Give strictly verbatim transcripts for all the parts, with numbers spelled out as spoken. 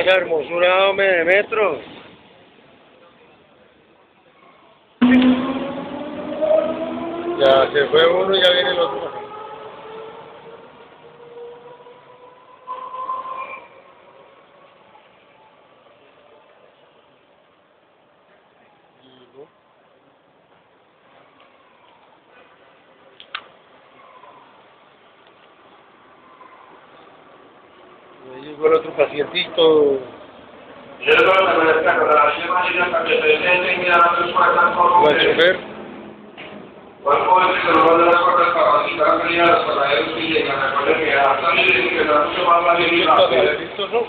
esa hermosura, hombre, de metros. Ya se fue uno y ya viene el otro. Ahí llegó el otro pacientito. Yo creo que me destaco de la semana hasta que presenten y a sus puertas por El chofer. ¿Cuál puede ser lo de las puertas para facilitar la salida de los pasajeros que llegan? Recuerden que a salir y que la mucho más fácil y rápido. ¿Listos son?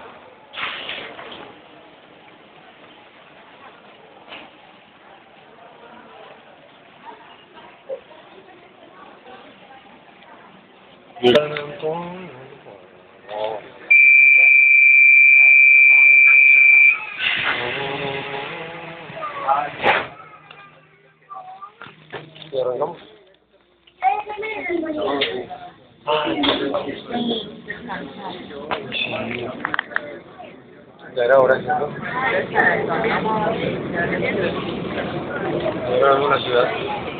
¿Y arrancamos? Ya era hora, ¿cierto? Ahora vamos a la ciudad.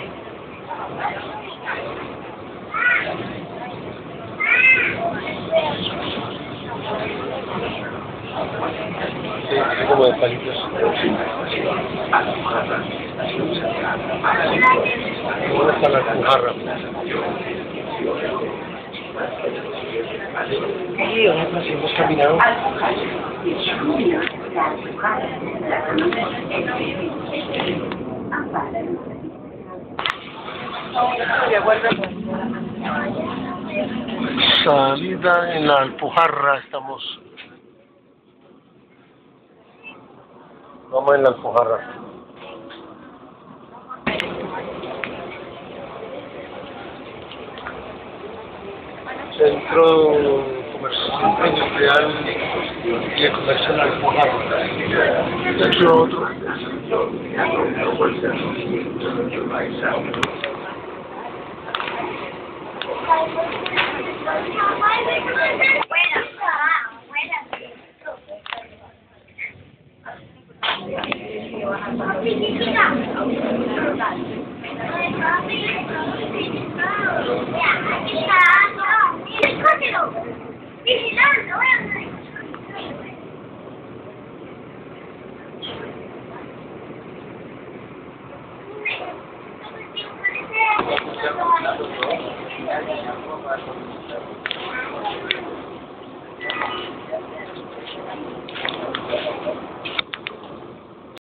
Sí, así como de palitos. ¿Dónde está la Alpujarra? Sí, nosotros sí hemos caminado. Salida en la Alpujarra, estamos. Vamos en la Alpujarra. Centro comercial industrial y de comercio en la Alpujarra. Y aquí otro.